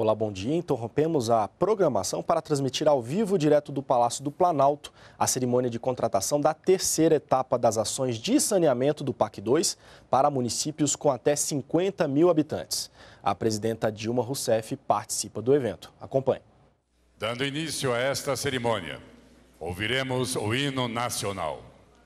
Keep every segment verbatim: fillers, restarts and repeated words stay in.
Olá, bom dia. Interrompemos a programação para transmitir ao vivo, direto do Palácio do Planalto, a cerimônia de contratação da terceira etapa das ações de saneamento do PAC dois para municípios com até cinquenta mil habitantes. A presidenta Dilma Rousseff participa do evento. Acompanhe. Dando início a esta cerimônia, ouviremos o hino nacional.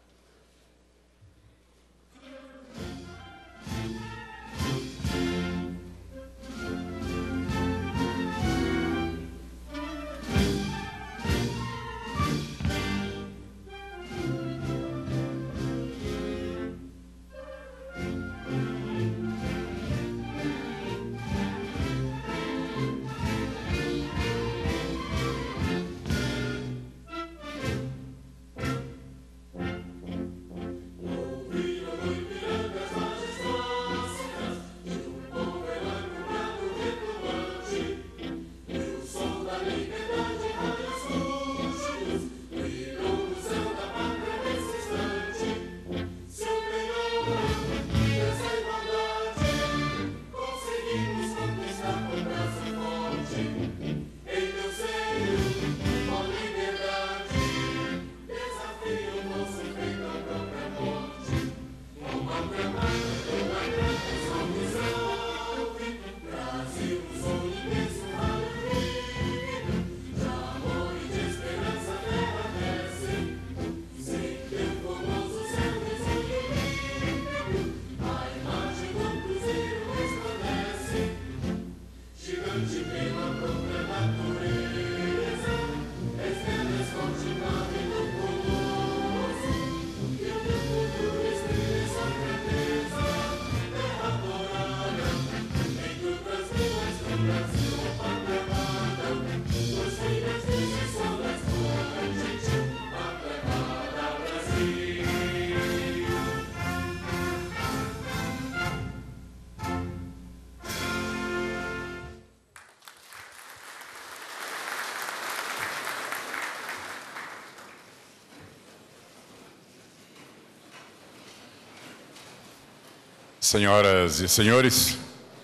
Senhoras e senhores,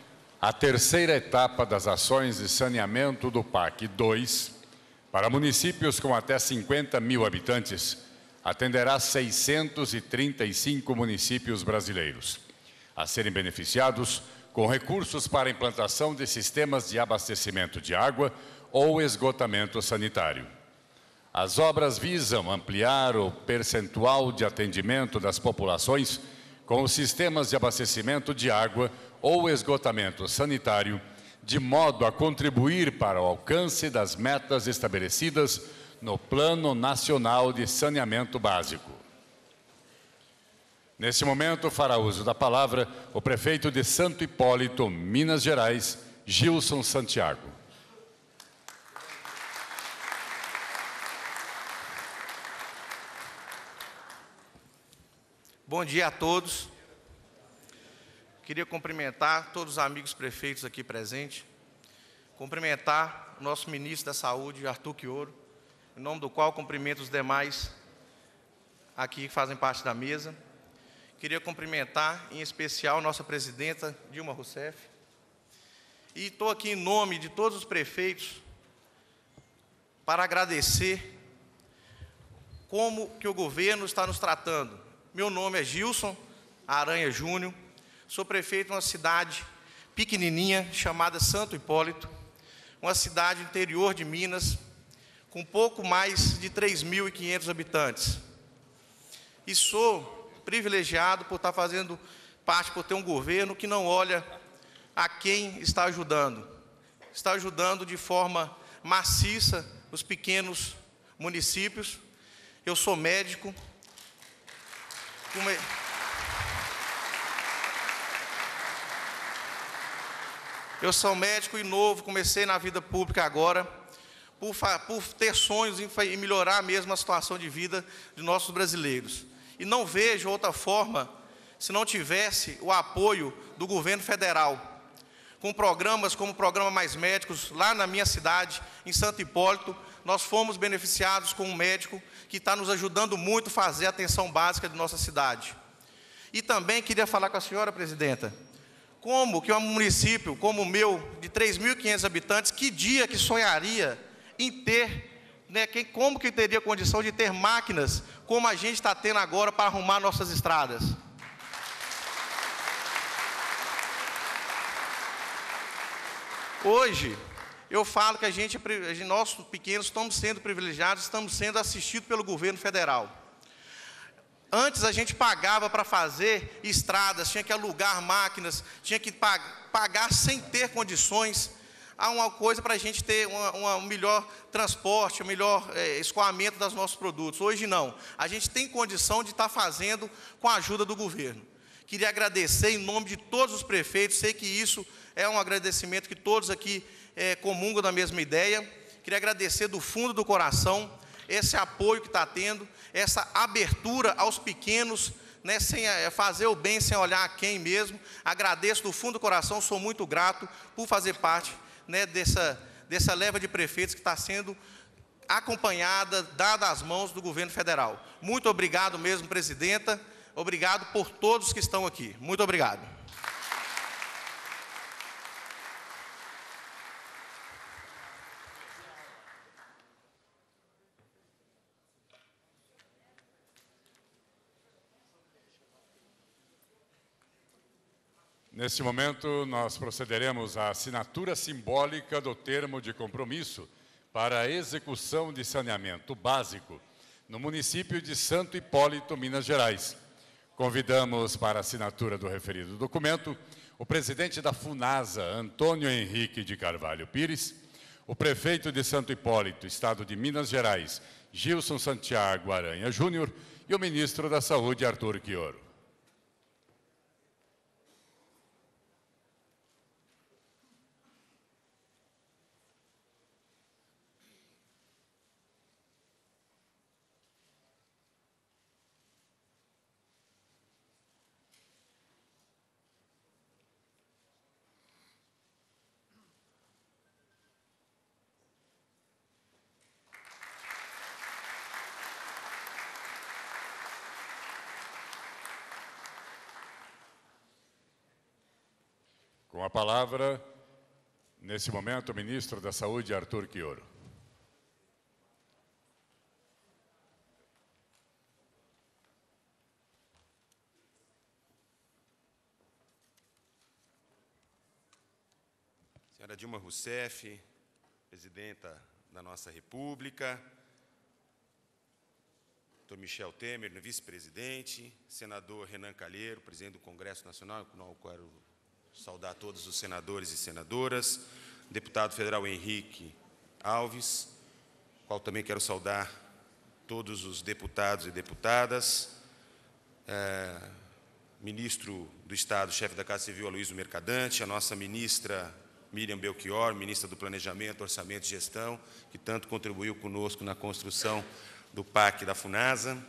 a terceira etapa das ações de saneamento do PAC dois para municípios com até cinquenta mil habitantes atenderá seiscentos e trinta e cinco municípios brasileiros, a serem beneficiados com recursos para a implantação de sistemas de abastecimento de água ou esgotamento sanitário. As obras visam ampliar o percentual de atendimento das populações com os sistemas de abastecimento de água ou esgotamento sanitário, de modo a contribuir para o alcance das metas estabelecidas no Plano Nacional de Saneamento Básico. Nesse momento, fará uso da palavra o prefeito de Santo Hipólito, Minas Gerais, Gilson Santiago. Bom dia a todos. Queria cumprimentar todos os amigos prefeitos aqui presentes, cumprimentar o nosso ministro da Saúde, Arthur Quioro, em nome do qual cumprimento os demais aqui que fazem parte da mesa. Queria cumprimentar, em especial, nossa presidenta, Dilma Rousseff. E estou aqui em nome de todos os prefeitos para agradecer como que o governo está nos tratando. Meu nome é Gilson Aranha Júnior, sou prefeito de uma cidade pequenininha chamada Santo Hipólito, uma cidade interior de Minas, com pouco mais de três mil e quinhentos habitantes. E sou privilegiado por estar fazendo parte, por ter um governo que não olha a quem está ajudando. Está ajudando de forma maciça os pequenos municípios. Eu sou médico. Come... Eu sou médico e novo, comecei na vida pública agora, por, por ter sonhos em, em melhorar mesmo a situação de vida de nossos brasileiros. E não vejo outra forma se não tivesse o apoio do governo federal, com programas como o Programa Mais Médicos, lá na minha cidade, em Santo Hipólito, nós fomos beneficiados com um médico que está nos ajudando muito a fazer a atenção básica de nossa cidade. E também queria falar com a senhora, presidenta, Como que um município como o meu, de três mil e quinhentos habitantes, que dia que sonharia em ter, né, quem, como que teria condição de ter máquinas como a gente está tendo agora para arrumar nossas estradas? Hoje, eu falo que a gente, nós pequenos, estamos sendo privilegiados, estamos sendo assistidos pelo governo federal. Antes a gente pagava para fazer estradas, tinha que alugar máquinas, tinha que pagar sem ter condições a uma coisa para a gente ter uma, uma, um melhor transporte, um melhor é, escoamento dos nossos produtos. Hoje não. A gente tem condição de estar fazendo com a ajuda do governo. Queria agradecer em nome de todos os prefeitos, sei que isso é um agradecimento que todos aqui é, comungam da mesma ideia. Queria agradecer do fundo do coração esse apoio que está tendo, essa abertura aos pequenos, né, sem fazer o bem, sem olhar a quem mesmo. Agradeço do fundo do coração, sou muito grato por fazer parte, né, dessa, dessa leva de prefeitos que está sendo acompanhada, dada às mãos do governo federal. Muito obrigado mesmo, presidenta. Obrigado por todos que estão aqui. Muito obrigado. Neste momento, nós procederemos à assinatura simbólica do termo de compromisso para a execução de saneamento básico no município de Santo Hipólito, Minas Gerais. Convidamos para a assinatura do referido documento o presidente da FUNASA, Antônio Henrique de Carvalho Pires, o prefeito de Santo Hipólito, Estado de Minas Gerais, Gilson Santiago Aranha Júnior, e o ministro da Saúde, Arthur Quioro. Com a palavra, nesse momento, o ministro da Saúde, Arthur Quioro. Senhora Dilma Rousseff, presidenta da nossa República, doutor Michel Temer, vice-presidente, senador Renan Calheiro, presidente do Congresso Nacional, com o qual eu quero saudar todos os senadores e senadoras, deputado federal Henrique Alves, qual também quero saudar todos os deputados e deputadas, é, ministro do Estado, chefe da Casa Civil, Aloysio Mercadante, a nossa ministra Miriam Belchior, ministra do Planejamento, Orçamento e Gestão, que tanto contribuiu conosco na construção do P A C da FUNASA,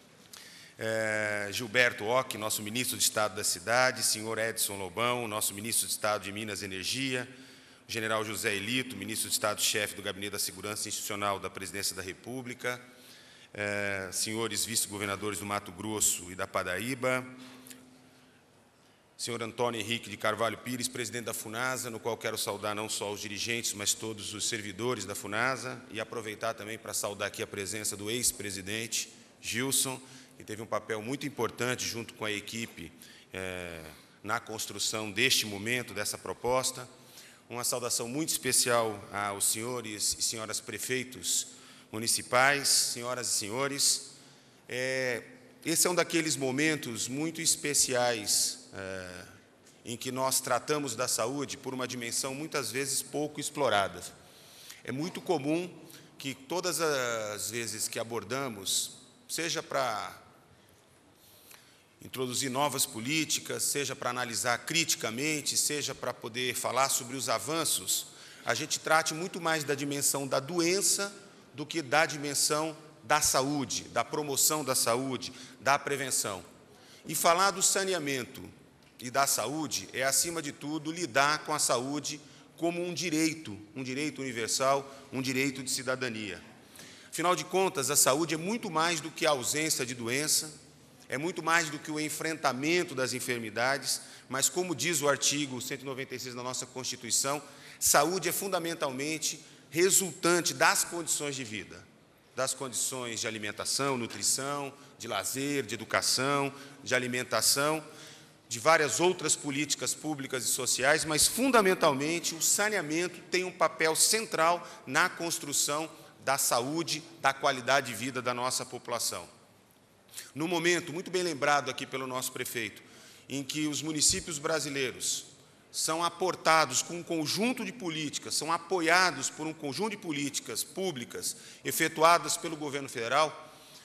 É, Gilberto Ock, nosso ministro de Estado da Cidade, senhor Edson Lobão, nosso ministro de Estado de Minas e Energia, o general José Elito, ministro de Estado-chefe do Gabinete da Segurança Institucional da Presidência da República, é, senhores vice-governadores do Mato Grosso e da Paraíba, senhor Antônio Henrique de Carvalho Pires, presidente da FUNASA, no qual quero saudar não só os dirigentes, mas todos os servidores da FUNASA, e aproveitar também para saudar aqui a presença do ex-presidente Gilson, que teve um papel muito importante junto com a equipe é, na construção deste momento, dessa proposta. Uma saudação muito especial aos senhores e senhoras prefeitos municipais, senhoras e senhores. É, esse é um daqueles momentos muito especiais é, em que nós tratamos da saúde por uma dimensão muitas vezes pouco explorada. É muito comum que todas as vezes que abordamos, seja para introduzir novas políticas, seja para analisar criticamente, seja para poder falar sobre os avanços, a gente trate muito mais da dimensão da doença do que da dimensão da saúde, da promoção da saúde, da prevenção. E falar do saneamento e da saúde é, acima de tudo, lidar com a saúde como um direito, um direito universal, um direito de cidadania. Afinal de contas, a saúde é muito mais do que a ausência de doença, é muito mais do que o enfrentamento das enfermidades, mas, como diz o artigo cento e noventa e seis da nossa Constituição, saúde é fundamentalmente resultante das condições de vida, das condições de alimentação, nutrição, de lazer, de educação, de alimentação, de várias outras políticas públicas e sociais, mas, fundamentalmente, o saneamento tem um papel central na construção da saúde, da qualidade de vida da nossa população. No momento, muito bem lembrado aqui pelo nosso prefeito, em que os municípios brasileiros são aportados com um conjunto de políticas, são apoiados por um conjunto de políticas públicas efetuadas pelo governo federal,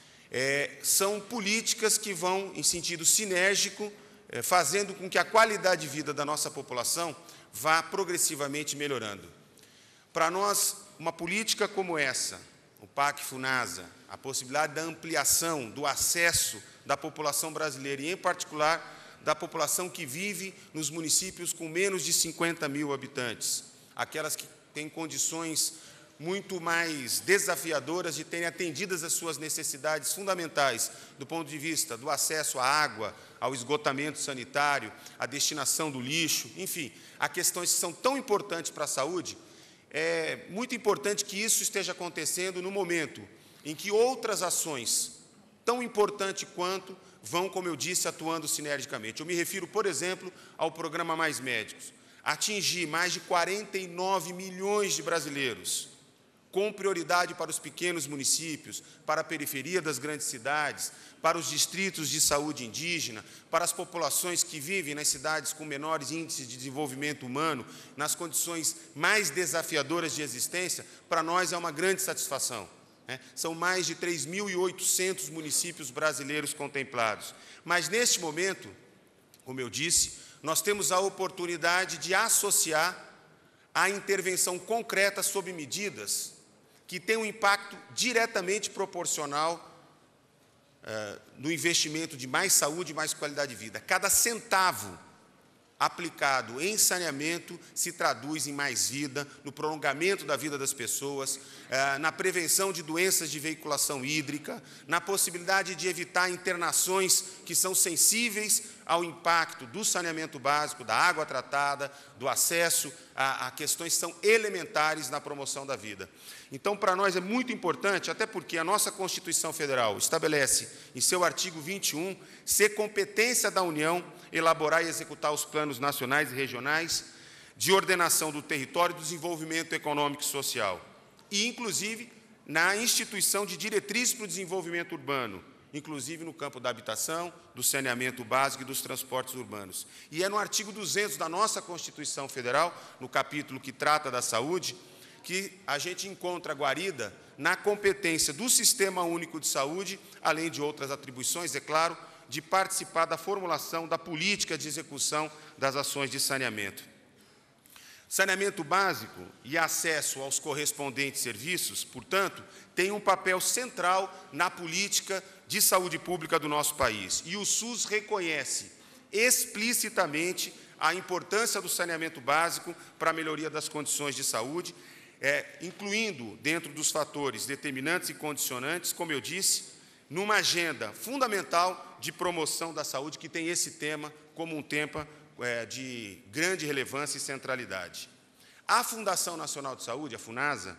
é, são políticas que vão em sentido sinérgico, é, fazendo com que a qualidade de vida da nossa população vá progressivamente melhorando. Para nós, uma política como essa, o PAC FUNASA, a possibilidade da ampliação do acesso da população brasileira, e, em particular, da população que vive nos municípios com menos de cinquenta mil habitantes, aquelas que têm condições muito mais desafiadoras de terem atendidas as suas necessidades fundamentais, do ponto de vista do acesso à água, ao esgotamento sanitário, à destinação do lixo, enfim, há questões que são tão importantes para a saúde. É muito importante que isso esteja acontecendo no momento em que outras ações, tão importantes quanto, vão, como eu disse, atuando sinergicamente. Eu me refiro, por exemplo, ao Programa Mais Médicos. Atingir mais de quarenta e nove milhões de brasileiros, com prioridade para os pequenos municípios, para a periferia das grandes cidades, para os distritos de saúde indígena, para as populações que vivem nas cidades com menores índices de desenvolvimento humano, nas condições mais desafiadoras de existência, para nós é uma grande satisfação. Né? São mais de três mil e oitocentos municípios brasileiros contemplados. Mas, neste momento, como eu disse, nós temos a oportunidade de associar a intervenção concreta sobre medidas que têm um impacto diretamente proporcional uh, no investimento de mais saúde e mais qualidade de vida. Cada centavo aplicado em saneamento se traduz em mais vida, no prolongamento da vida das pessoas, eh, na prevenção de doenças de veiculação hídrica, na possibilidade de evitar internações que são sensíveis ao impacto do saneamento básico, da água tratada, do acesso a, a questões que são elementares na promoção da vida. Então, para nós é muito importante, até porque a nossa Constituição Federal estabelece, em seu artigo vinte e um, ser competência da União elaborar e executar os planos nacionais e regionais de ordenação do território e do desenvolvimento econômico e social, e, inclusive, na instituição de diretrizes para o desenvolvimento urbano, inclusive no campo da habitação, do saneamento básico e dos transportes urbanos. E é no artigo duzentos da nossa Constituição Federal, no capítulo que trata da saúde, que a gente encontra guarida na competência do Sistema Único de Saúde, além de outras atribuições, é claro, de participar da formulação da política de execução das ações de saneamento. Saneamento básico e acesso aos correspondentes serviços, portanto, tem um papel central na política de saúde pública do nosso país. E o SUS reconhece explicitamente a importância do saneamento básico para a melhoria das condições de saúde, é, incluindo, dentro dos fatores determinantes e condicionantes, como eu disse, numa agenda fundamental de promoção da saúde, que tem esse tema como um tema é, de grande relevância e centralidade. A Fundação Nacional de Saúde, a FUNASA,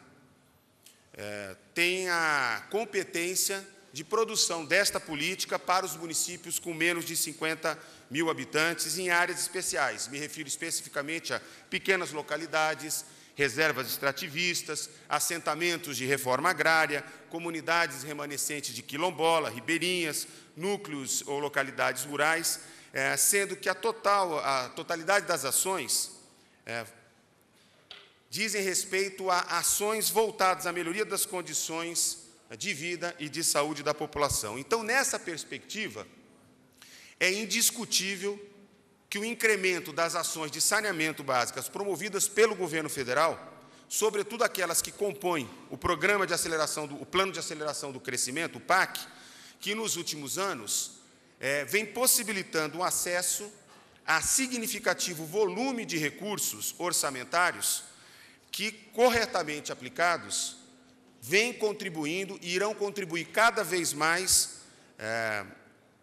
é, tem a competência de produção desta política para os municípios com menos de cinquenta mil habitantes em áreas especiais. Me refiro especificamente a pequenas localidades, reservas extrativistas, assentamentos de reforma agrária, comunidades remanescentes de quilombola, ribeirinhas, núcleos ou localidades rurais, é, sendo que a, total, a totalidade das ações é, dizem respeito a ações voltadas à melhoria das condições de vida e de saúde da população. Então, nessa perspectiva, é indiscutível que o incremento das ações de saneamento básicas promovidas pelo governo federal, sobretudo aquelas que compõem o programa de aceleração do, o plano de aceleração do crescimento, o PAC, que nos últimos anos é, vem possibilitando um acesso a significativo volume de recursos orçamentários que, corretamente aplicados, vêm contribuindo e irão contribuir cada vez mais é,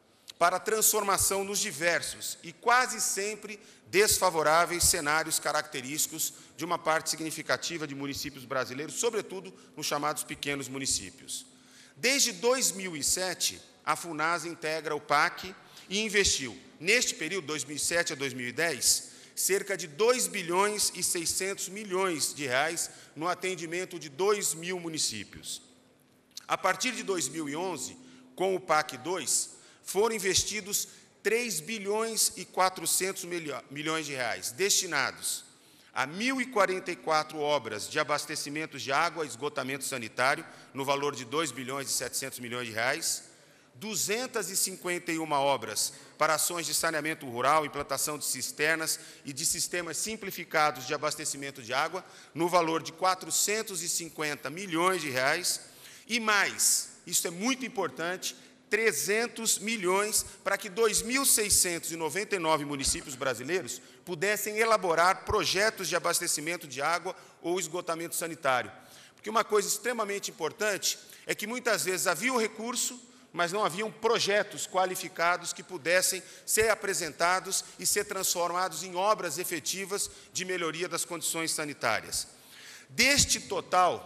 para a transformação nos diversos e quase sempre desfavoráveis cenários característicos de uma parte significativa de municípios brasileiros, sobretudo nos chamados pequenos municípios. Desde dois mil e sete, a FUNASA integra o P A C e investiu, neste período, dois mil e sete a dois mil e dez, cerca de dois bilhões e seiscentos milhões de reais no atendimento de dois mil municípios. A partir de dois mil e onze, com o P A C dois, foram investidos três bilhões e quatrocentos milhões de reais, destinados a mil e quarenta e quatro obras de abastecimento de água e esgotamento sanitário, no valor de dois bilhões e setecentos milhões de reais, duzentas e cinquenta e uma obras para ações de saneamento rural, implantação de cisternas e de sistemas simplificados de abastecimento de água, no valor de quatrocentos e cinquenta milhões de reais, e mais, isso é muito importante, trezentos milhões para que dois mil seiscentos e noventa e nove municípios brasileiros pudessem elaborar projetos de abastecimento de água ou esgotamento sanitário. Porque uma coisa extremamente importante é que muitas vezes havia o recurso, mas não haviam projetos qualificados que pudessem ser apresentados e ser transformados em obras efetivas de melhoria das condições sanitárias. Deste total,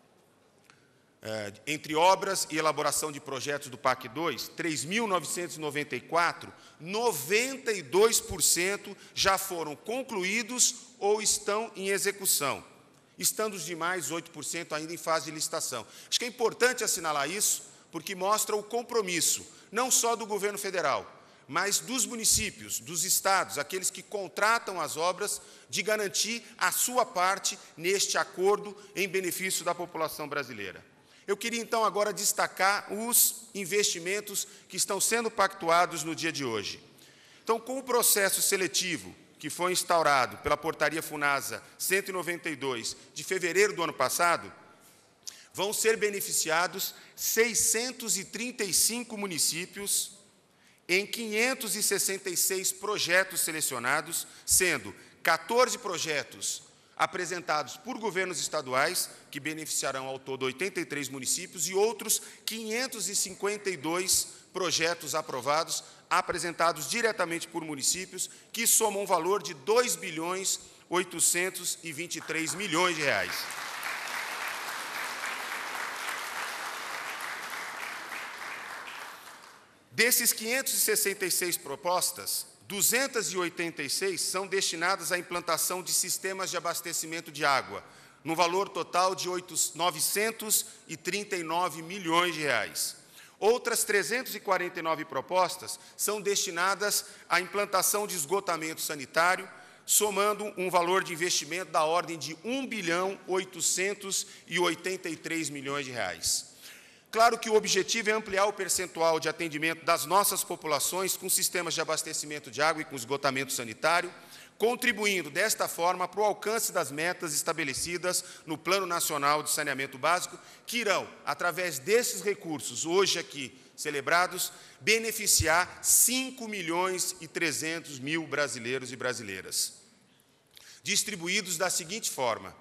entre obras e elaboração de projetos do P A C dois, três mil novecentos e noventa e quatro, noventa e dois por cento já foram concluídos ou estão em execução, estando os demais oito por cento ainda em fase de licitação. Acho que é importante assinalar isso, porque mostra o compromisso, não só do governo federal, mas dos municípios, dos estados, aqueles que contratam as obras, de garantir a sua parte neste acordo em benefício da população brasileira. Eu queria, então, agora destacar os investimentos que estão sendo pactuados no dia de hoje. Então, com o processo seletivo que foi instaurado pela Portaria FUNASA cento e noventa e dois, de fevereiro do ano passado, vão ser beneficiados seiscentos e trinta e cinco municípios em quinhentos e sessenta e seis projetos selecionados, sendo quatorze projetos apresentados por governos estaduais, que beneficiarão ao todo oitenta e três municípios, e outros quinhentos e cinquenta e dois projetos aprovados, apresentados diretamente por municípios, que somam um valor de dois bilhões oitocentos e vinte e três milhões de reais. Desses quinhentos e sessenta e seis propostas, duzentas e oitenta e seis são destinadas à implantação de sistemas de abastecimento de água, no valor total de novecentos e trinta e nove milhões de reais. Outras trezentas e quarenta e nove propostas são destinadas à implantação de esgotamento sanitário, somando um valor de investimento da ordem de um bilhão oitocentos e oitenta e três milhões de reais. Claro que o objetivo é ampliar o percentual de atendimento das nossas populações com sistemas de abastecimento de água e com esgotamento sanitário, contribuindo, desta forma, para o alcance das metas estabelecidas no Plano Nacional de Saneamento Básico, que irão, através desses recursos, hoje aqui celebrados, beneficiar cinco milhões e trezentos mil brasileiros e brasileiras. Distribuídos da seguinte forma: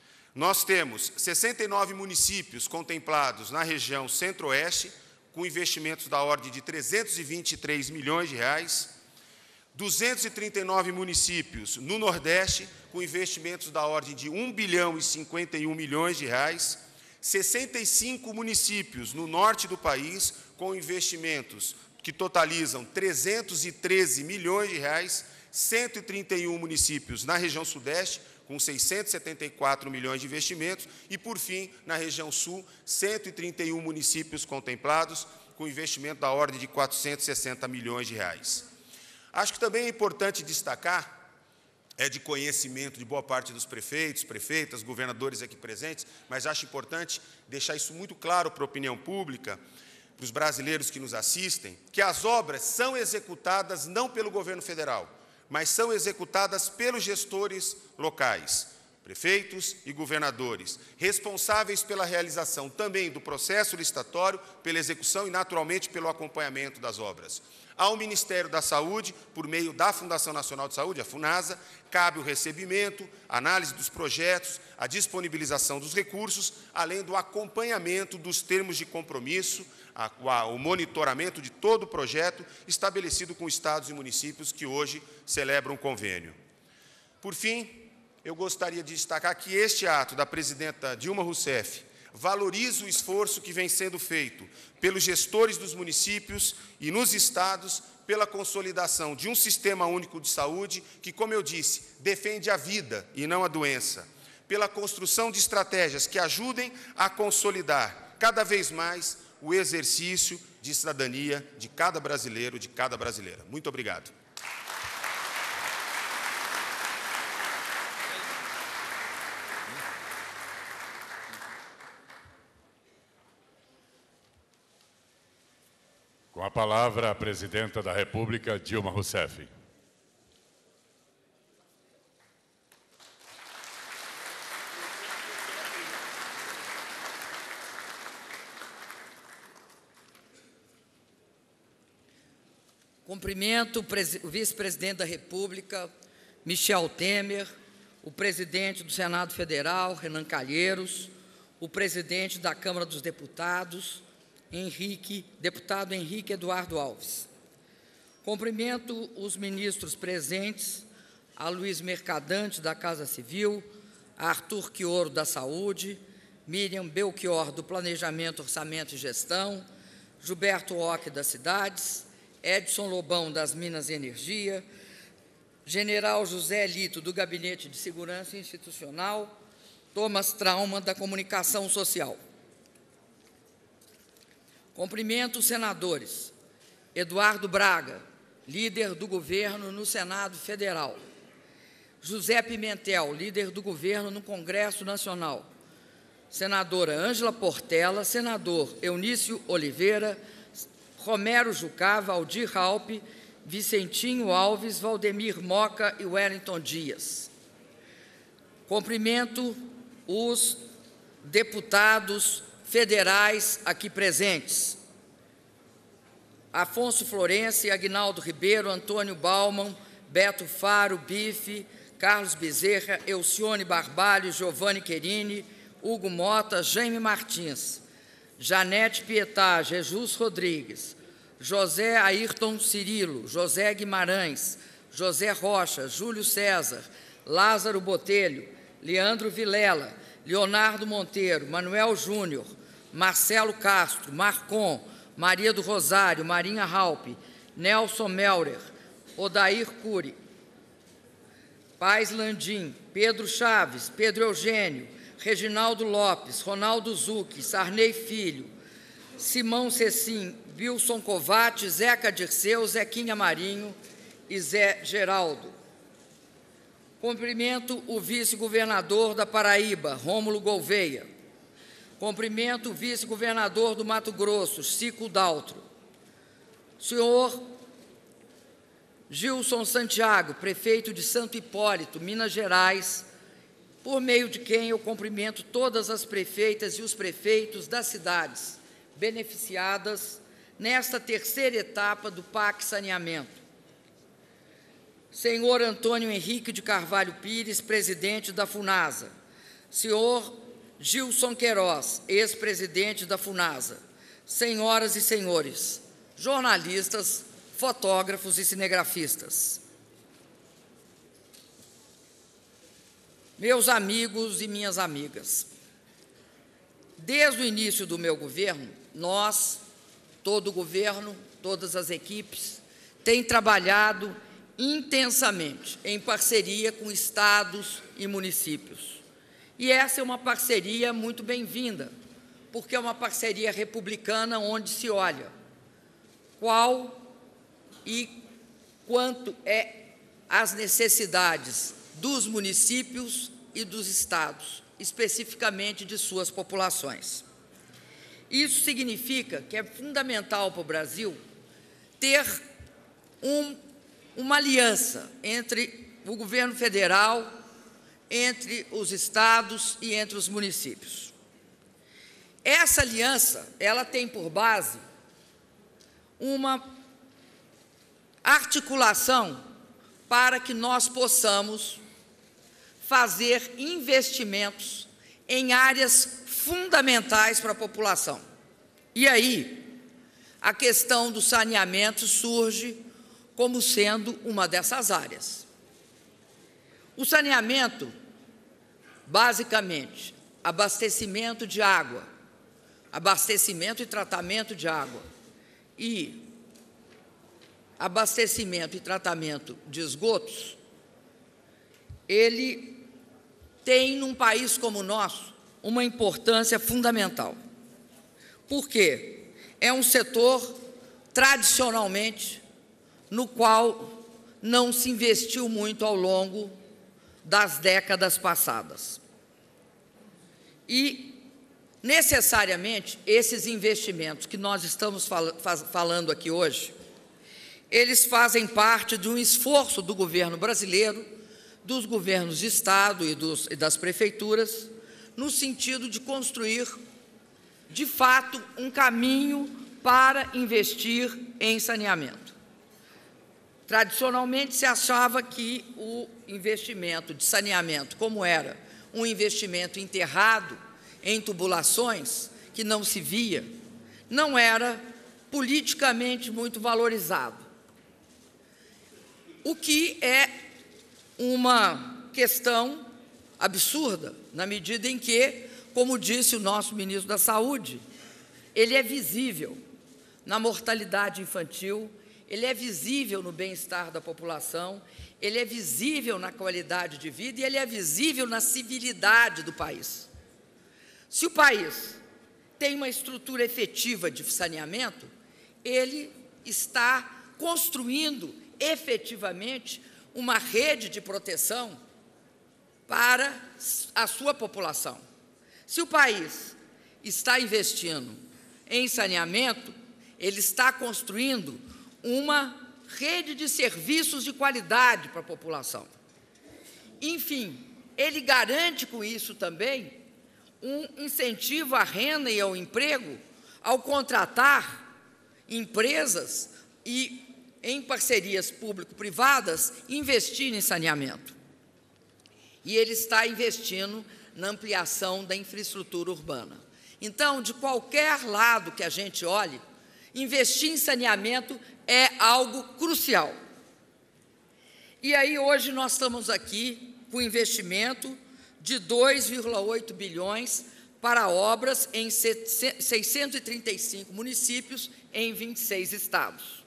nós temos sessenta e nove municípios contemplados na região centro-oeste, com investimentos da ordem de trezentos e vinte e três milhões de reais, duzentos e trinta e nove municípios no Nordeste, com investimentos da ordem de um bilhão e cinquenta e um milhões de reais, sessenta e cinco municípios no Norte do país, com investimentos que totalizam trezentos e treze milhões de reais, cento e trinta e um municípios na região Sudeste, com seiscentos e setenta e quatro milhões de investimentos, e, por fim, na região Sul, cento e trinta e um municípios contemplados, com investimento da ordem de quatrocentos e sessenta milhões de reais. Acho que também é importante destacar, é de conhecimento de boa parte dos prefeitos, prefeitas, governadores aqui presentes, mas acho importante deixar isso muito claro para a opinião pública, para os brasileiros que nos assistem, que as obras são executadas não pelo governo federal, mas são executadas pelos gestores locais, prefeitos e governadores, responsáveis pela realização também do processo licitatório, pela execução e, naturalmente, pelo acompanhamento das obras. Ao Ministério da Saúde, por meio da Fundação Nacional de Saúde, a FUNASA, cabe o recebimento, análise dos projetos, a disponibilização dos recursos, além do acompanhamento dos termos de compromisso, a, a, o monitoramento de todo o projeto estabelecido com estados e municípios que hoje celebram um convênio. Por fim, eu gostaria de destacar que este ato da presidenta Dilma Rousseff valoriza o esforço que vem sendo feito pelos gestores dos municípios e nos estados pela consolidação de um sistema único de saúde que, como eu disse, defende a vida e não a doença, pela construção de estratégias que ajudem a consolidar cada vez mais o exercício de cidadania de cada brasileiro, de cada brasileira. Muito obrigado. Com a palavra, a Presidenta da República, Dilma Rousseff. Cumprimento o vice-presidente da República, Michel Temer, o presidente do Senado Federal, Renan Calheiros, o presidente da Câmara dos Deputados, Henrique, deputado Henrique Eduardo Alves. Cumprimento os ministros presentes, a Luiz Mercadante, da Casa Civil, a Arthur Quioro, da Saúde, Miriam Belchior, do Planejamento, Orçamento e Gestão, Gilberto Ock, das Cidades, Edson Lobão, das Minas e Energia, General José Lito, do Gabinete de Segurança Institucional, Thomas Trauma, da Comunicação Social. Cumprimento os senadores Eduardo Braga, líder do governo no Senado Federal, José Pimentel, líder do governo no Congresso Nacional, senadora Ângela Portela, senador Eunício Oliveira, Romero Jucá, Valdir Raupe, Vicentinho Alves, Valdemir Moca e Wellington Dias. Cumprimento os deputados federais aqui presentes: Afonso Florencio, Aguinaldo Ribeiro, Antônio Bauman, Beto Faro, Bife, Carlos Bezerra, Elcione Barbalho, Giovanni Querini, Hugo Mota, Jaime Martins, Janete Pietá, Jesus Rodrigues, José Ayrton Cirilo, José Guimarães, José Rocha, Júlio César, Lázaro Botelho, Leandro Vilela, Leonardo Monteiro, Manuel Júnior, Marcelo Castro, Marcon, Maria do Rosário, Marinha Raupe, Nelson Melrer, Odair Cury, Paz Landim, Pedro Chaves, Pedro Eugênio, Reginaldo Lopes, Ronaldo Zucchi, Sarney Filho, Simão Cecim, Wilson Covatti, Zeca Dirceu, Zequinha Marinho e Zé Geraldo. Cumprimento o vice-governador da Paraíba, Rômulo Gouveia. Cumprimento o vice-governador do Mato Grosso, Cico Daltro. Senhor Gilson Santiago, prefeito de Santo Hipólito, Minas Gerais, por meio de quem eu cumprimento todas as prefeitas e os prefeitos das cidades beneficiadas nesta terceira etapa do P A C Saneamento. Senhor Antônio Henrique de Carvalho Pires, presidente da FUNASA. Senhor Gilson Queiroz, ex-presidente da FUNASA. Senhoras e senhores, jornalistas, fotógrafos e cinegrafistas. Meus amigos e minhas amigas, desde o início do meu governo, nós, todo o governo, todas as equipes, têm trabalhado intensamente em parceria com estados e municípios. E essa é uma parceria muito bem-vinda, porque é uma parceria republicana onde se olha qual e quanto é as necessidades dos municípios e dos estados, especificamente de suas populações. Isso significa que é fundamental para o Brasil ter um, uma aliança entre o governo federal, entre os estados e entre os municípios. Essa aliança, ela tem por base uma articulação para que nós possamos fazer investimentos em áreas fundamentais para a população. E aí, a questão do saneamento surge como sendo uma dessas áreas. O saneamento, basicamente, abastecimento de água, abastecimento e tratamento de água e abastecimento e tratamento de esgotos, ele tem, num país como o nosso, uma importância fundamental. Por quê? É um setor, tradicionalmente, no qual não se investiu muito ao longo das décadas passadas. E, necessariamente, esses investimentos que nós estamos fal- falando aqui hoje, eles fazem parte de um esforço do governo brasileiro, dos governos de Estado e, dos, e das prefeituras, no sentido de construir, de fato, um caminho para investir em saneamento. Tradicionalmente, se achava que o investimento de saneamento, como era um investimento enterrado em tubulações, que não se via, não era politicamente muito valorizado. O que é uma questão absurda, na medida em que, como disse o nosso ministro da Saúde, ele é visível na mortalidade infantil, ele é visível no bem-estar da população, ele é visível na qualidade de vida e ele é visível na civilidade do país. Se o país tem uma estrutura efetiva de saneamento, ele está construindo efetivamente uma rede de proteção para a sua população. Se o país está investindo em saneamento, ele está construindo uma rede de serviços de qualidade para a população. Enfim, ele garante com isso também um incentivo à renda e ao emprego ao contratar empresas e, em parcerias público-privadas, investir em saneamento. E ele está investindo na ampliação da infraestrutura urbana. Então, de qualquer lado que a gente olhe, investir em saneamento é algo crucial. E aí, hoje, nós estamos aqui com investimento de dois vírgula oito bilhões para obras em seiscentos e trinta e cinco municípios em vinte e seis estados.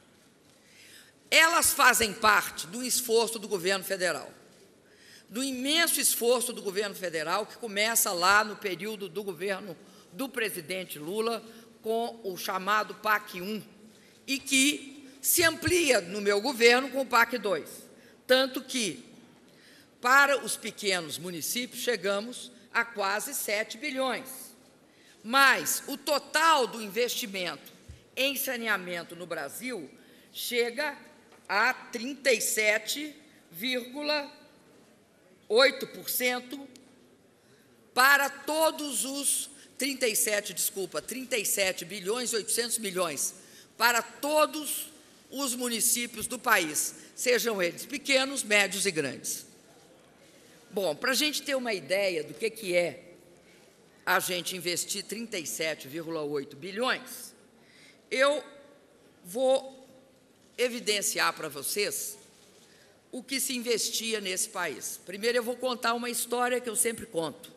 Elas fazem parte do esforço do governo federal, do imenso esforço do governo federal, que começa lá no período do governo do presidente Lula, com o chamado PAC um, e que se amplia no meu governo com o PAC dois. Tanto que, para os pequenos municípios, chegamos a quase sete bilhões. Mas o total do investimento em saneamento no Brasil chega a trinta e sete vírgula oito por cento para todos os trinta e sete, desculpa, trinta e sete bilhões e oitocentos milhões para todos os municípios do país, sejam eles pequenos, médios e grandes. Bom, para a gente ter uma ideia do que, que é a gente investir trinta e sete vírgula oito bilhões, eu vou evidenciar para vocês o que se investia nesse país. Primeiro, eu vou contar uma história que eu sempre conto.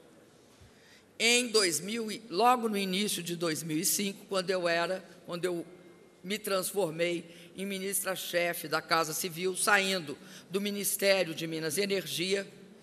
Em dois mil, logo no início de dois mil e cinco, quando eu era, quando eu me transformei em ministra-chefe da Casa Civil, saindo do Ministério de Minas e Energia,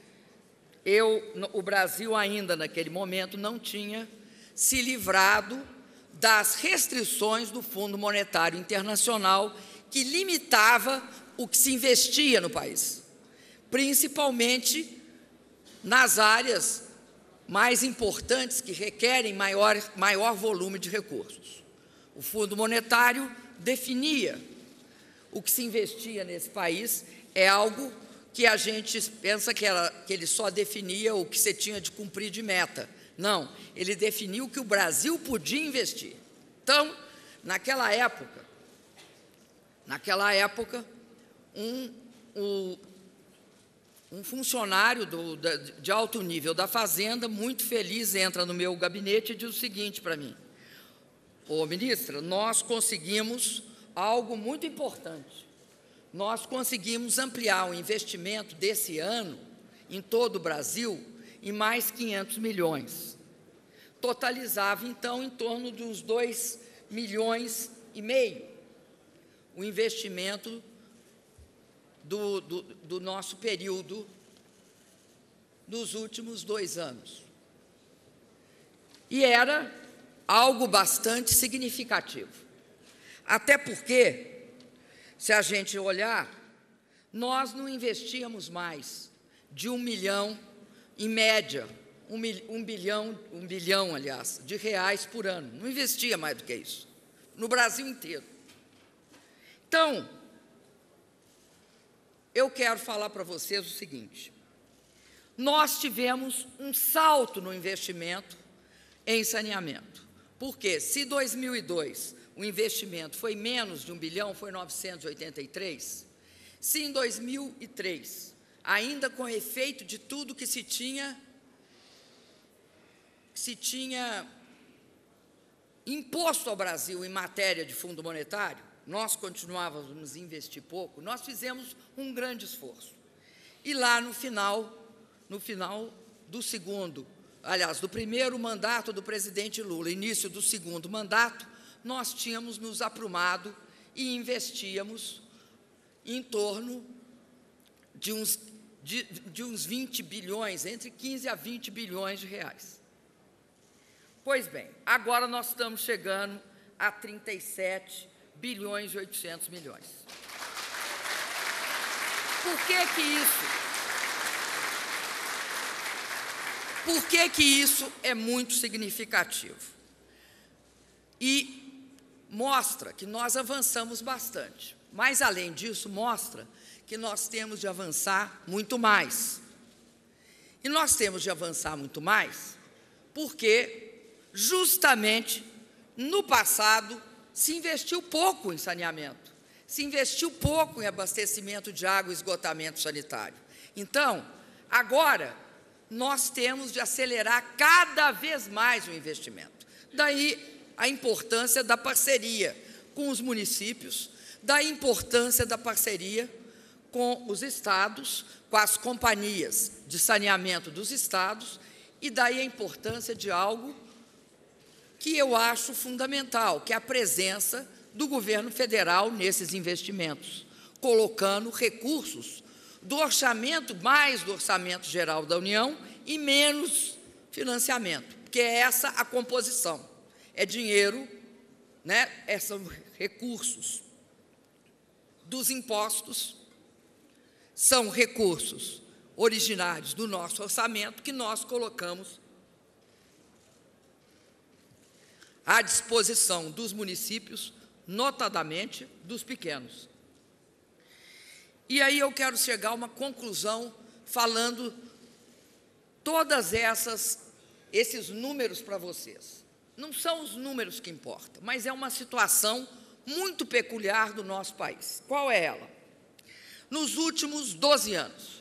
eu, o Brasil ainda naquele momento não tinha se livrado das restrições do Fundo Monetário Internacional, que limitava o que se investia no país, principalmente nas áreas mais importantes que requerem maior, maior volume de recursos. O Fundo Monetário definia o que se investia nesse país, é algo que a gente pensa que, era, que ele só definia o que você tinha de cumprir de meta. Não, ele definiu o que o Brasil podia investir. Então, naquela época, naquela época, um, um, um funcionário do, de alto nível da Fazenda, muito feliz, entra no meu gabinete e diz o seguinte para mim: ô ministra, nós conseguimos algo muito importante. Nós conseguimos ampliar o investimento desse ano em todo o Brasil em mais quinhentos milhões. Totalizava, então, em torno de uns dois milhões e meio o investimento do, do, do nosso período dos últimos dois anos. E era algo bastante significativo. Até porque, se a gente olhar, nós não investíamos mais de um milhão, em média, um, mil, um bilhão, um bilhão, aliás, de reais por ano. Não investia mais do que isso, no Brasil inteiro. Então, eu quero falar para vocês o seguinte: nós tivemos um salto no investimento em saneamento. Porque, se em dois mil e dois o investimento foi menos de um bilhão, foi novecentos e oitenta e três, se em dois mil e três, ainda com efeito de tudo que se tinha, se tinha imposto ao Brasil em matéria de fundo monetário, nós continuávamos a investir pouco, nós fizemos um grande esforço. E lá no final, no final do segundo, aliás, do primeiro mandato do presidente Lula, início do segundo mandato, nós tínhamos nos aprumado e investíamos em torno de uns, de, de uns vinte bilhões, entre quinze a vinte bilhões de reais. Pois bem, agora nós estamos chegando a trinta e sete bilhões e oitocentos milhões. Por que que isso? Por que que isso é muito significativo? E mostra que nós avançamos bastante, mas, além disso, mostra que nós temos de avançar muito mais. E nós temos de avançar muito mais porque, justamente, no passado, se investiu pouco em saneamento, se investiu pouco em abastecimento de água e esgotamento sanitário. Então, agora, nós temos de acelerar cada vez mais o investimento. Daí a importância da parceria com os municípios, da importância da parceria com os estados, com as companhias de saneamento dos estados, e daí a importância de algo que eu acho fundamental, que é a presença do governo federal nesses investimentos, colocando recursos do orçamento, mais do orçamento geral da União e menos financiamento, porque é essa a composição. É dinheiro, né, são recursos dos impostos, são recursos originários do nosso orçamento que nós colocamos à disposição dos municípios, notadamente dos pequenos. E aí eu quero chegar a uma conclusão falando todas essas, esses números para vocês. Não são os números que importam, mas é uma situação muito peculiar do nosso país. Qual é ela? Nos últimos doze anos,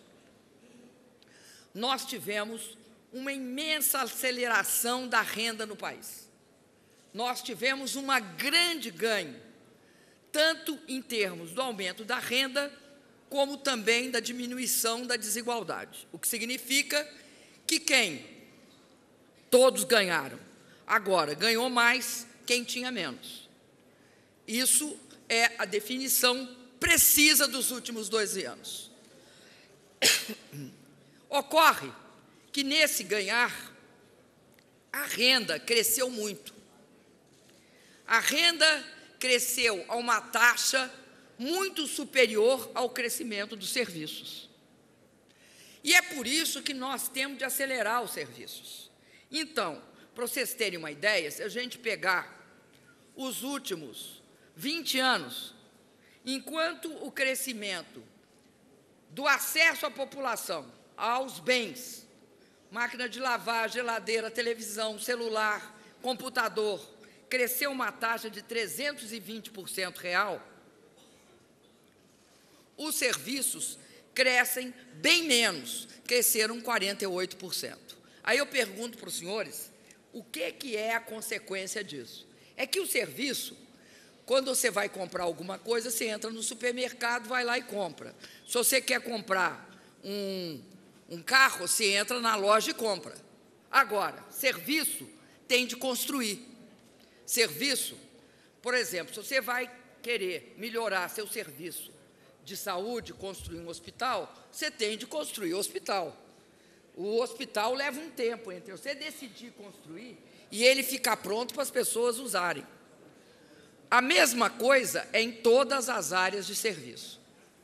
nós tivemos uma imensa aceleração da renda no país. Nós tivemos um grande ganho, tanto em termos do aumento da renda, como também da diminuição da desigualdade. O que significa que quem? Todos ganharam. Agora, ganhou mais quem tinha menos. Isso é a definição precisa dos últimos doze anos. Ocorre que, nesse ganhar, a renda cresceu muito. A renda cresceu a uma taxa muito superior ao crescimento dos serviços. E é por isso que nós temos de acelerar os serviços. Então, para vocês terem uma ideia, se a gente pegar os últimos vinte anos, enquanto o crescimento do acesso à população aos bens, máquina de lavar, geladeira, televisão, celular, computador, cresceu uma taxa de trezentos e vinte por cento real, os serviços crescem bem menos, cresceram quarenta e oito por cento. Aí eu pergunto para os senhores, o que, que é a consequência disso? É que o serviço, quando você vai comprar alguma coisa, você entra no supermercado, vai lá e compra. Se você quer comprar um, um carro, você entra na loja e compra. Agora, serviço tem de construir. Serviço, por exemplo, se você vai querer melhorar seu serviço de saúde, construir um hospital, você tem de construir o hospital. O hospital leva um tempo entre você decidir construir e ele ficar pronto para as pessoas usarem. A mesma coisa é em todas as áreas de serviço.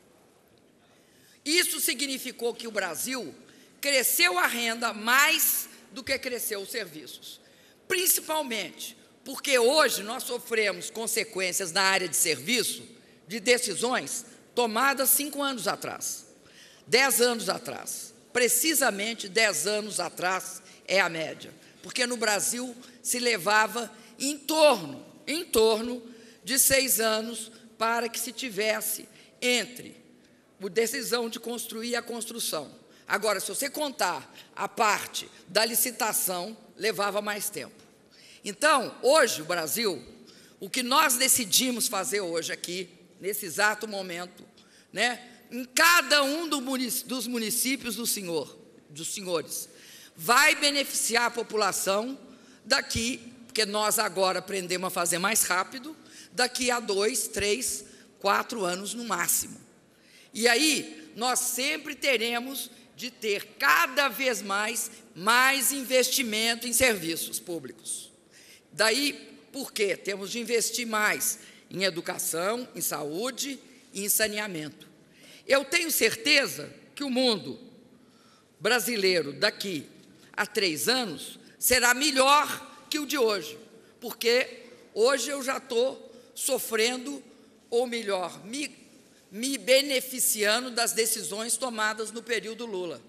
Isso significou que o Brasil cresceu a renda mais do que cresceu os serviços. Principalmente porque hoje nós sofremos consequências na área de serviço de decisões tomadas cinco anos atrás, dez anos atrás. Precisamente dez anos atrás é a média, porque no Brasil se levava em torno, em torno de seis anos para que se tivesse entre a decisão de construir e a construção. Agora, se você contar a parte da licitação, levava mais tempo. Então, hoje, o Brasil, o que nós decidimos fazer hoje aqui, nesse exato momento, né, em cada um do munic- dos municípios do senhor, dos senhores, vai beneficiar a população daqui, porque nós agora aprendemos a fazer mais rápido, daqui a dois, três, quatro anos no máximo. E aí, nós sempre teremos de ter cada vez mais, mais investimento em serviços públicos. Daí, por quê? Temos de investir mais em educação, em saúde e em saneamento. Eu tenho certeza que o mundo brasileiro daqui a três anos será melhor que o de hoje, porque hoje eu já estou sofrendo, ou melhor, me, me beneficiando das decisões tomadas no período Lula.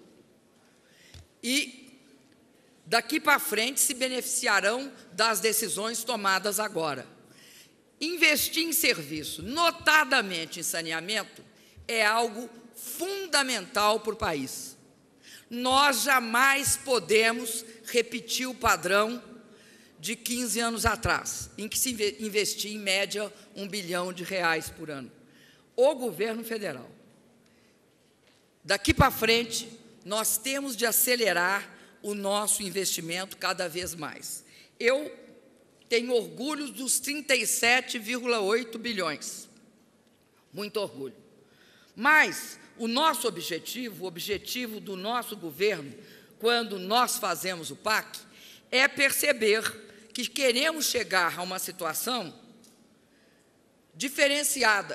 E daqui para frente se beneficiarão das decisões tomadas agora. Investir em serviço, notadamente em saneamento, é algo fundamental para o país. Nós jamais podemos repetir o padrão de quinze anos atrás, em que se investia em média um bilhão de reais por ano. O governo federal. Daqui para frente, nós temos de acelerar o nosso investimento cada vez mais. Eu tenho orgulho dos trinta e sete vírgula oito bilhões. Muito orgulho. Mas o nosso objetivo, o objetivo do nosso governo, quando nós fazemos o P A C, é perceber que queremos chegar a uma situação diferenciada,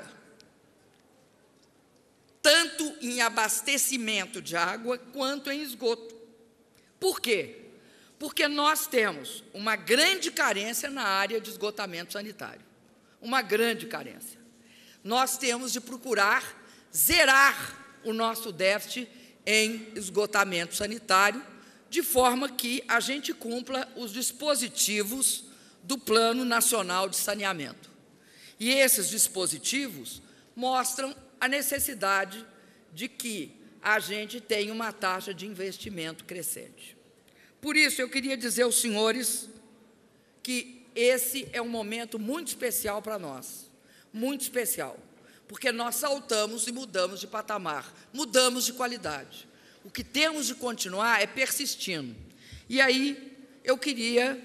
tanto em abastecimento de água quanto em esgoto. Por quê? Porque nós temos uma grande carência na área de esgotamento sanitário. Uma grande carência. Nós temos de procurar zerar o nosso déficit em esgotamento sanitário, de forma que a gente cumpra os dispositivos do Plano Nacional de Saneamento. E esses dispositivos mostram a necessidade de que a gente tenha uma taxa de investimento crescente. Por isso, eu queria dizer aos senhores que esse é um momento muito especial para nós, muito especial, porque nós saltamos e mudamos de patamar, mudamos de qualidade. O que temos de continuar é persistindo. E aí, eu queria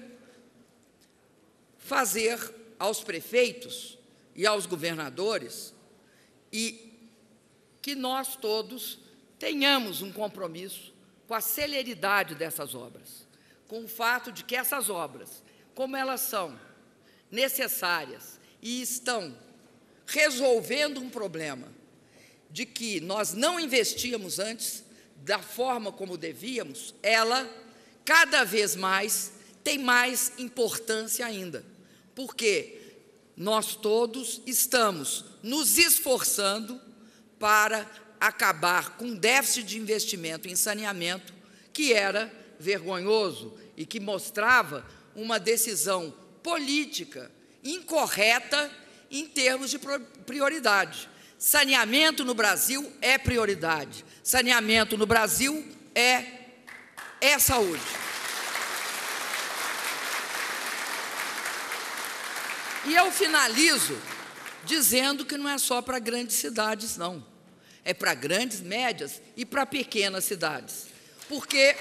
fazer aos prefeitos e aos governadores e que nós todos tenhamos um compromisso com a celeridade dessas obras, com o fato de que essas obras, como elas são necessárias e estão resolvendo um problema de que nós não investíamos antes da forma como devíamos, ela, cada vez mais, tem mais importância ainda, porque nós todos estamos nos esforçando para acabar com o déficit de investimento em saneamento, que era vergonhoso e que mostrava uma decisão política incorreta em termos de prioridade. Saneamento no Brasil é prioridade. Saneamento no Brasil é, é saúde. E eu finalizo dizendo que não é só para grandes cidades, não. É para grandes, médias e para pequenas cidades. Porque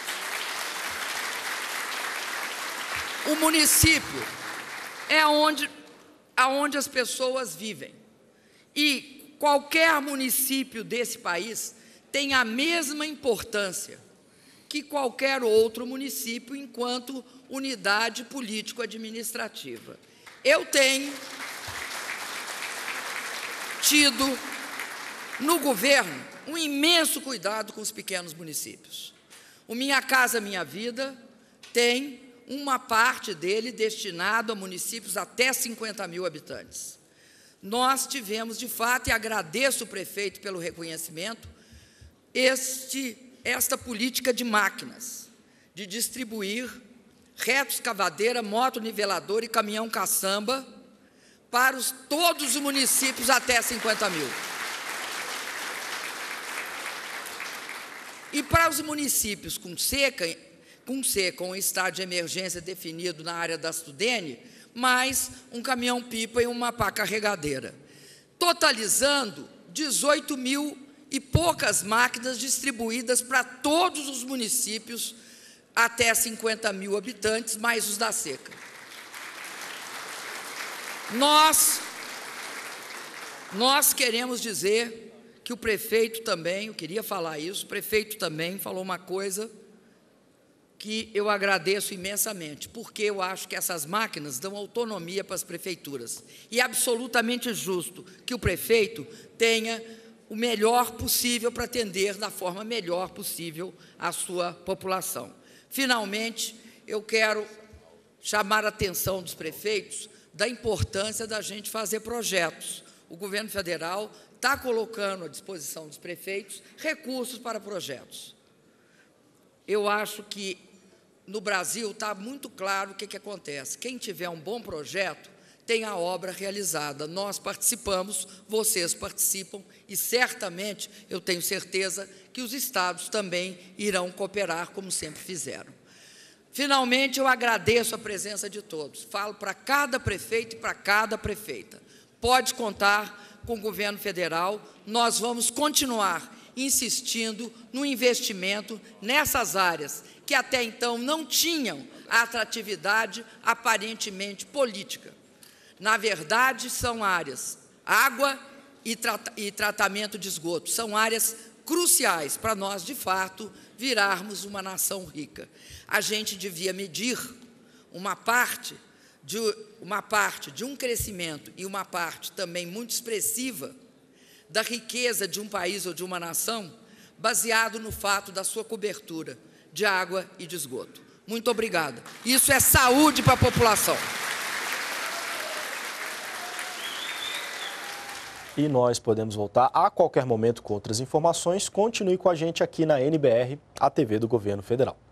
o município é onde, aonde as pessoas vivem. E qualquer município desse país tem a mesma importância que qualquer outro município enquanto unidade político-administrativa. Eu tenho tido no governo um imenso cuidado com os pequenos municípios. O Minha Casa Minha Vida tem uma parte dele destinado a municípios até cinquenta mil habitantes. Nós tivemos, de fato, e agradeço o prefeito pelo reconhecimento, este, esta política de máquinas, de distribuir reto escavadeira, moto nivelador e caminhão caçamba para os, todos os municípios até cinquenta mil. E para os municípios com seca, com seca, um estado de emergência definido na área da Studene, mais um caminhão-pipa e uma pá carregadeira, totalizando dezoito mil e poucas máquinas distribuídas para todos os municípios até cinquenta mil habitantes, mais os da seca. Nós, nós queremos dizer que o prefeito também, eu queria falar isso, o prefeito também falou uma coisa que eu agradeço imensamente, porque eu acho que essas máquinas dão autonomia para as prefeituras. E é absolutamente justo que o prefeito tenha o melhor possível para atender da forma melhor possível a sua população. Finalmente, eu quero chamar a atenção dos prefeitos da importância da gente fazer projetos. O governo federal está colocando à disposição dos prefeitos recursos para projetos. Eu acho que no Brasil está muito claro o que, que acontece. Quem tiver um bom projeto tem a obra realizada. Nós participamos, vocês participam e certamente, eu tenho certeza, que os estados também irão cooperar, como sempre fizeram. Finalmente, eu agradeço a presença de todos. Falo para cada prefeito e para cada prefeita. Pode contar com o governo federal, nós vamos continuar insistindo no investimento nessas áreas que até então não tinham a atratividade aparentemente política. Na verdade, são áreas, água e, trata, e tratamento de esgoto, são áreas cruciais para nós, de fato, virarmos uma nação rica. A gente devia medir uma parte de, uma parte de um crescimento e uma parte também muito expressiva da riqueza de um país ou de uma nação, baseado no fato da sua cobertura de água e de esgoto. Muito obrigada. Isso é saúde para a população. E nós podemos voltar a qualquer momento com outras informações. Continue com a gente aqui na N B R, a T V do Governo Federal.